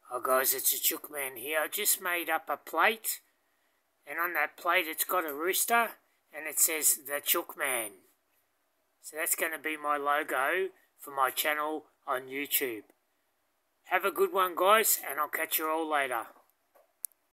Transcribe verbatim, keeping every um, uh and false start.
Hi guys, it's a Chook man here. I just made up a plate, and on that plate it's got a rooster, and it says the Chook man. So that's going to be my logo for my channel on YouTube. Have a good one guys, and I'll catch you all later.